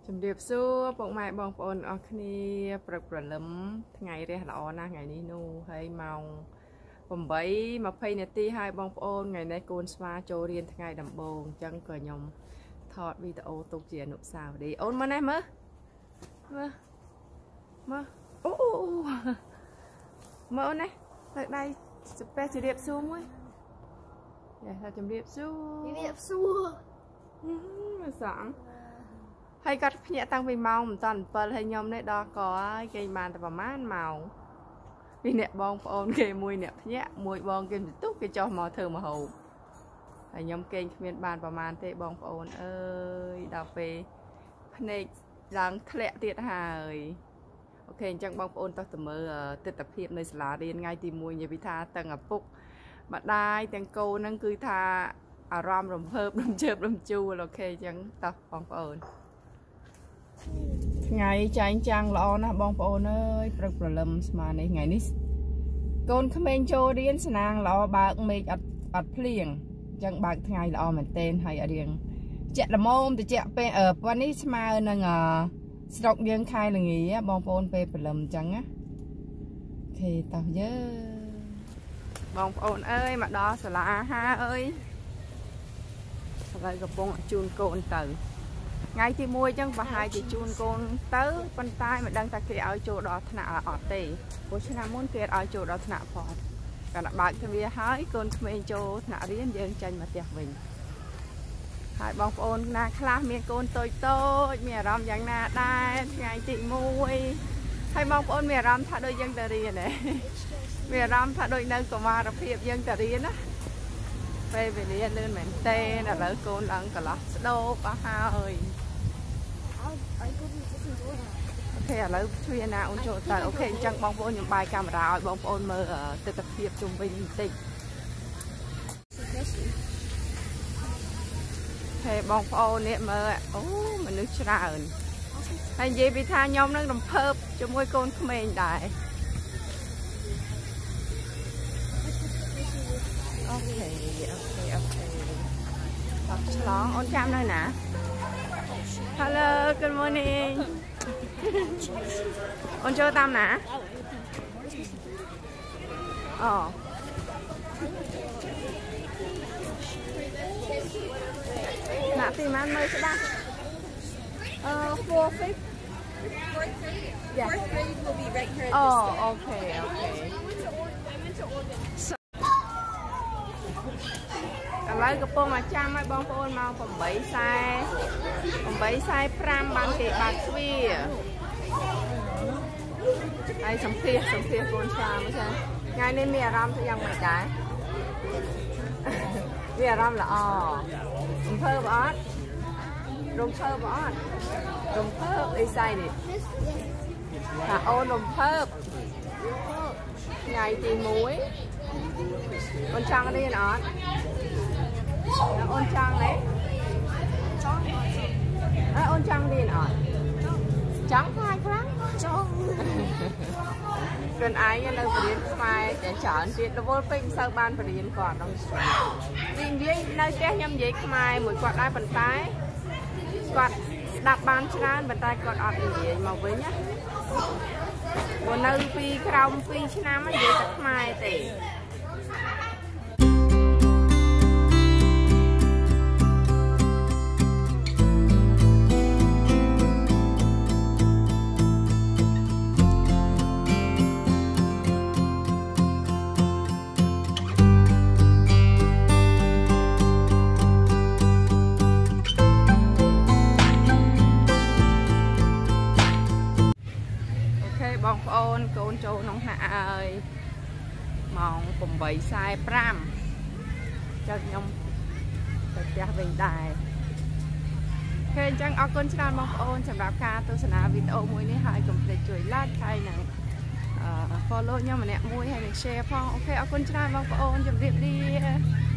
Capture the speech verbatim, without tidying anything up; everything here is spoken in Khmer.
ជំរាបសួរពុកម៉ែបងប្អូនអរគ្នាព្រឹកព្រលឹមថ្ងៃរះល្អណាស់ថ្ងៃនេះនោះហើយម៉ោងeight twentyនាទីហើយបងប្អូនថ្ងៃនេះកូនស្វាចូលរៀនថ្ងៃដំបូងអញ្ចឹងក៏ខ្ញុំថតវីដេអូទុកជាអនុស្សាវរីយ៍អូនមើលនេះមើលមើលមើលអូមើលអូននេះលើកដៃស្ពេជម្រាបសួរមួយយ៉ាថាជំរាបសួរជំរាបសួរមើលសងហើយគាត់ភ្ញាក់តាំងពីម៉ោងមិនតាន់sevenហើយខ្ញុំនេះដល់កហើយគេបានតែប្រហែលម៉ោងពីអ្នកបងប្អូនគេមួយអ្នកភ្ញាក់មួយបងគេបន្ទុកគេចុះមកធ្វើម្ហូបហើយខ្ញុំគេងគ្មានបានប្រហែលទេបងប្អូនអើយដល់ពេលភ្នែកឡើងធ្លាក់ទៀតហើយអូខេអញ្ចឹងបងប្អូនតោះទៅមើលទស្សនភាពនៅសាលារៀនថ្ងៃទីoneនិយាយពីថាទាំងឪពុកម្ដាយទាំងកូនហ្នឹងគឺថាអារម្មណ៍រំភើបរំជើបរំជួលអូខេអញ្ចឹងតោះបងប្អូនថ្ងៃចែងចាំងល្អណាស់បងប្អូនអើយព្រឹកព្រលឹមស្មាននេះថ្ងៃនេះកូនក្មេងចូលរៀនស្នាងល្អបើកមេឃអត់អត់ភ្លៀងអញ្ចឹងបើកថ្ងៃល្អមែនទែនហើយរៀងជាក់ល្មមតិចពេលប៉ុននេះស្មើនឹងស្រុកយើងខែល្ងាបងប្អូនពេលព្រលឹមអញ្ចឹងណាអូខេតោះយើបងប្អូនអើយមកដល់សាលាហាអើយហើយកំពុងជូនកូនទៅថ្ងៃទីoneអញ្ចឹងប្រហែលជាជូនកូនទៅប៉ុន្តែមិនដឹងថាគេឲ្យចូលដល់ថ្នាក់អត់ទេព្រោះឆ្នាំមុនគេឲ្យចូលដល់ថ្នាក់ផងគាត់បើកទ្វារហើយកូនក្មេងចូលថ្នាក់រៀនយើងចេញមកផ្ទះវិញហើយបងប្អូនណាខ្លះមានកូនតូចតូចមានអារម្មណ៍យ៉ាងណាដែរថ្ងៃទីoneហើយបងប្អូនមានអារម្មណ៍ថាដូចយើងទៅរៀនហ៎មានអារម្មណ៍ថាដូចនៅកុមារភាពយើងទៅរៀនណាពេលវេលាលឿនមែនទេឥឡូវកូនឡើងកន្លោះស្ដោបអស់ហើយអូខេឥឡូវជួយណាអូនចូលទៅអូខេអញ្ចឹងបងប្អូនខ្ញុំបាយកាមេរ៉ាឲ្យបងប្អូនមើលទស្សនភាពជុំវិញបន្តិចហេបងប្អូននេះមើលអូមនុស្សច្រើនហើយនិយាយពីថាខ្ញុំនឹងរំភើបជាមួយកូនក្មេងដែរអូខេអូខេអូខេតោះឆ្លងអូនចាំនៅណា Hello good morning អូនចូលតាមណាអូណាទីម៉ានមើលច្បាស់អឺfour fifth fourth grade yeah fourth grade will be right here oh okay okay ឥឡូវកំពុងមកចាំឲ្យបងប្អូនមកeight forty eight forty-fiveបានគេបើកទ្វារហើយសំភារសំភារកូនស្វាមើលថ្ងៃនេះមានអារម្មណ៍យ៉ាងម៉េចដែរមានអារម្មណ៍ល្អរំភើបអត់រំភើបអត់រំភើប excited ថាអូនរំភើបថ្ងៃទីoneអូនចង់រៀនអត់អូនចង់ទេអើអូនចង់រៀនអត់ចង់ខ្លាចខ្លាំងចង់ខ្លួនឯងនៅបរៀនខ្មែរតែច្រើនទៀតរវល់ពេកមិនសូវបានបរៀនគាត់ដល់និយាយនៅផ្ទះខ្ញុំនិយាយខ្មែរមួយគាត់ដែរប៉ុន្តែគាត់ស្ដាប់បានច្រើនប៉ុន្តែគាត់អត់និយាយមកវិញណាព្រោះនៅពីក្រោមtwoឆ្នាំនិយាយតែខ្មែរទេបងប្អូនកូនចូលក្នុងហាក់ហើយម៉ោងeight forty-fiveចឹងខ្ញុំទៅផ្ទះវិញដែរឃើញអញ្ចឹងអរគុណច្រើនបងប្អូនសម្រាប់ការទស្សនាវីដេអូមួយនេះហើយកុំភ្លេចជួយ like ហើយនិង follow ខ្ញុំម្នាក់មួយហើយនិង share ផងអូខេអរគុណច្រើនបងប្អូនជម្រាបលា